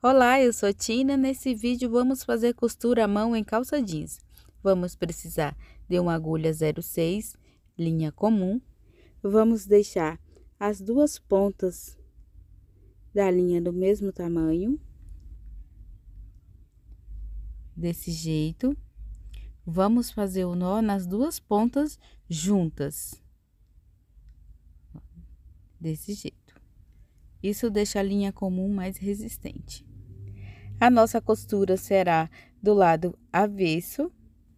Olá, eu sou Tina. Nesse vídeo vamos fazer costura à mão em calça jeans. Vamos precisar de uma agulha 06, linha comum. Vamos deixar as duas pontas da linha do mesmo tamanho. Desse jeito. Vamos fazer o nó nas duas pontas juntas. Desse jeito. Isso deixa a linha comum mais resistente. A nossa costura será do lado avesso.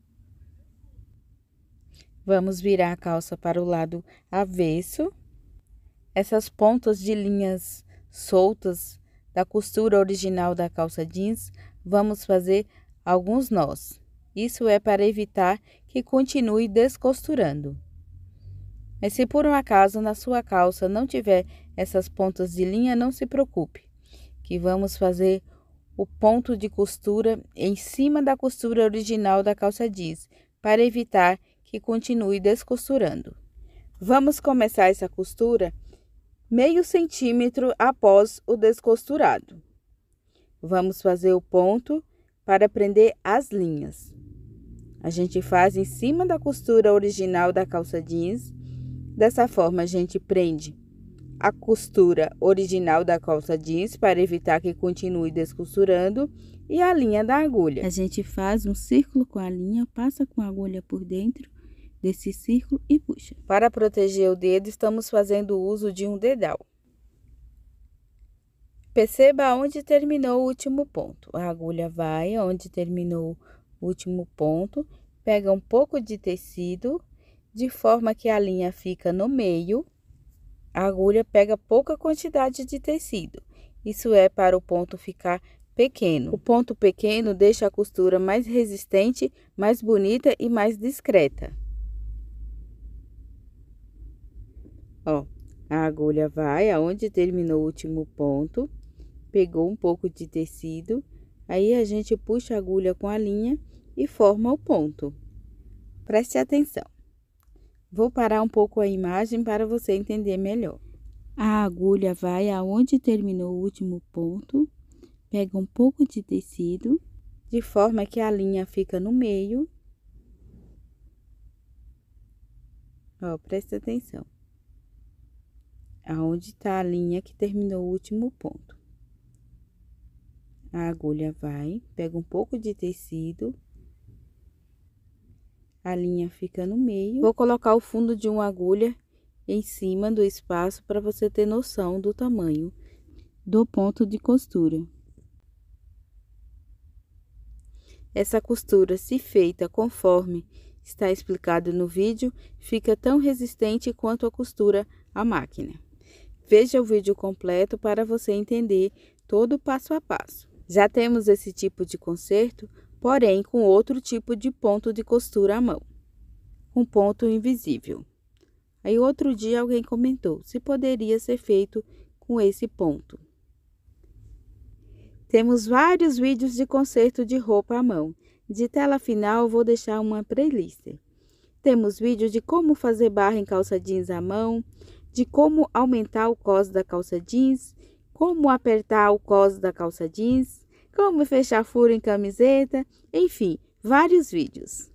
Vamos virar a calça para o lado avesso. Essas pontas de linhas soltas da costura original da calça jeans, vamos fazer alguns nós. Isso é para evitar que continue descosturando. Mas se por um acaso na sua calça não tiver essas pontas de linha, não se preocupe, que vamos fazer o ponto de costura em cima da costura original da calça jeans, para evitar que continue descosturando. Vamos começar essa costura meio centímetro após o descosturado. Vamos fazer o ponto para prender as linhas. A gente faz em cima da costura original da calça jeans. Dessa forma, a gente prende a costura original da calça jeans para evitar que continue descosturando e a linha da agulha. A gente faz um círculo com a linha, passa com a agulha por dentro desse círculo e puxa. Para proteger o dedo, estamos fazendo uso de um dedal. Perceba onde terminou o último ponto. A agulha vai onde terminou o último ponto, pega um pouco de tecido, de forma que a linha fica no meio. A agulha pega pouca quantidade de tecido. Isso é para o ponto ficar pequeno. O ponto pequeno deixa a costura mais resistente, mais bonita e mais discreta. Ó, a agulha vai aonde terminou o último ponto, pegou um pouco de tecido, aí a gente puxa a agulha com a linha e forma o ponto. Preste atenção. Vou parar um pouco a imagem para você entender melhor. A agulha vai aonde terminou o último ponto, pega um pouco de tecido, de forma que a linha fica no meio. Ó, presta atenção. Aonde tá a linha que terminou o último ponto. A agulha vai, pega um pouco de tecido. A linha fica no meio. Vou colocar o fundo de uma agulha em cima do espaço para você ter noção do tamanho do ponto de costura. Essa costura, se feita conforme está explicado no vídeo, fica tão resistente quanto a costura à máquina. Veja o vídeo completo para você entender todo o passo a passo. Já temos esse tipo de conserto, porém com outro tipo de ponto de costura à mão, um ponto invisível. Aí outro dia alguém comentou se poderia ser feito com esse ponto. Temos vários vídeos de conserto de roupa à mão. De tela final vou deixar uma playlist. Temos vídeo de como fazer barra em calça jeans à mão, de como aumentar o cos da calça jeans, como apertar o cos da calça jeans, como fechar furo em camiseta, enfim, vários vídeos.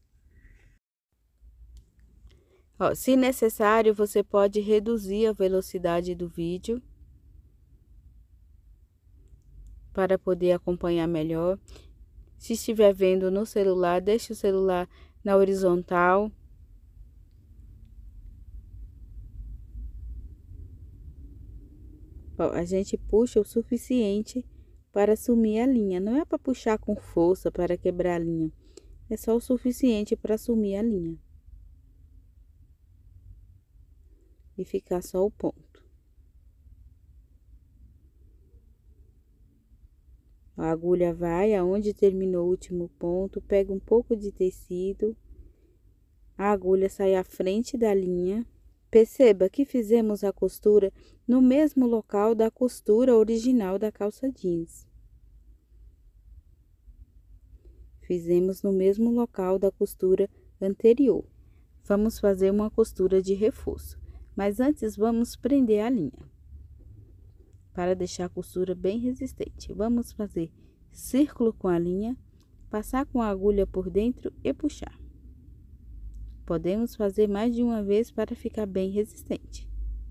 Ó, se necessário, você pode reduzir a velocidade do vídeo para poder acompanhar melhor. Se estiver vendo no celular, deixe o celular na horizontal. Ó, a gente puxa o suficiente para sumir a linha. Não é para puxar com força para quebrar a linha. É só o suficiente para sumir a linha. E ficar só o ponto. A agulha vai aonde terminou o último ponto, pega um pouco de tecido. A agulha sai à frente da linha. Perceba que fizemos a costura no mesmo local da costura original da calça jeans. Fizemos no mesmo local da costura anterior. Vamos fazer uma costura de reforço, mas antes vamos prender a linha. para deixar a costura bem resistente. Vamos fazer círculo com a linha, passar com a agulha por dentro e puxar. Podemos fazer mais de uma vez para ficar bem resistente.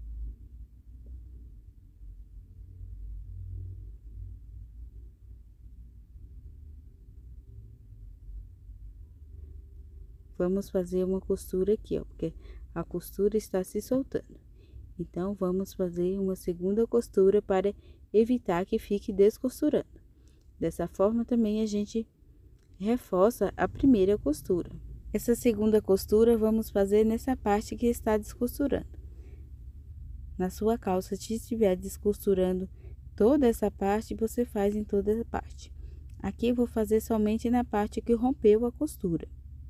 Vamos fazer uma costura aqui, ó, porque a costura está se soltando. Então, vamos fazer uma segunda costura para evitar que fique descosturando. Dessa forma, também a gente reforça a primeira costura. Essa segunda costura, vamos fazer nessa parte que está descosturando. Na sua calça, se estiver descosturando toda essa parte, você faz em toda a parte. Aqui, eu vou fazer somente na parte que rompeu a costura.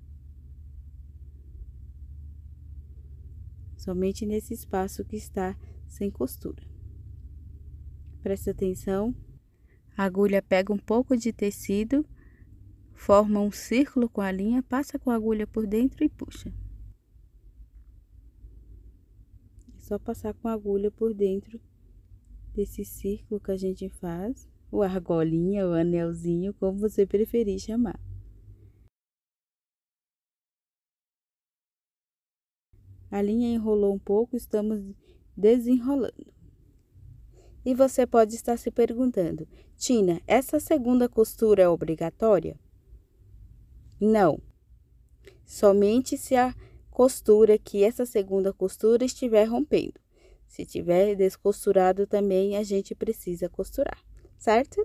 Somente nesse espaço que está sem costura. Presta atenção. A agulha pega um pouco de tecido, forma um círculo com a linha, passa com a agulha por dentro e puxa. É só passar com a agulha por dentro desse círculo que a gente faz, ou argolinha, ou anelzinho, como você preferir chamar. A linha enrolou um pouco, estamos desenrolando. E você pode estar se perguntando, Tina, essa segunda costura é obrigatória? Não. Somente se a costura aqui, essa segunda costura, estiver rompendo. Se tiver descosturado também, a gente precisa costurar, certo?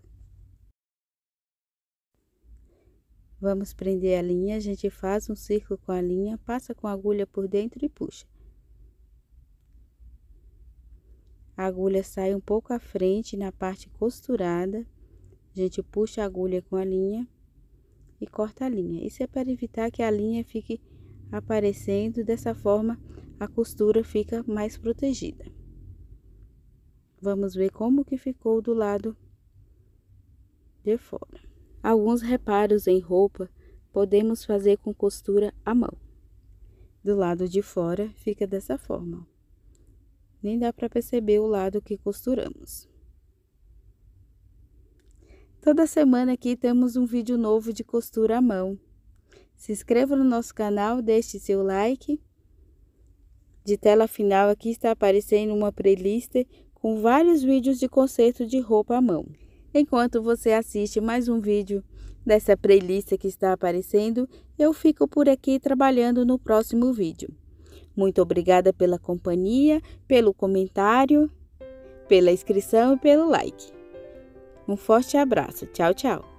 Vamos prender a linha, a gente faz um círculo com a linha, passa com a agulha por dentro e puxa. A agulha sai um pouco à frente na parte costurada, a gente puxa a agulha com a linha e corta a linha. Isso é para evitar que a linha fique aparecendo, dessa forma a costura fica mais protegida. Vamos ver como que ficou do lado de fora. Alguns reparos em roupa podemos fazer com costura à mão. Do lado de fora fica dessa forma. Nem dá para perceber o lado que costuramos. Toda semana aqui temos um vídeo novo de costura à mão. Se inscreva no nosso canal, deixe seu like. De tela final aqui está aparecendo uma playlist com vários vídeos de conserto de roupa à mão. Enquanto você assiste mais um vídeo dessa playlist que está aparecendo, eu fico por aqui trabalhando no próximo vídeo. Muito obrigada pela companhia, pelo comentário, pela inscrição e pelo like. Um forte abraço. Tchau, tchau.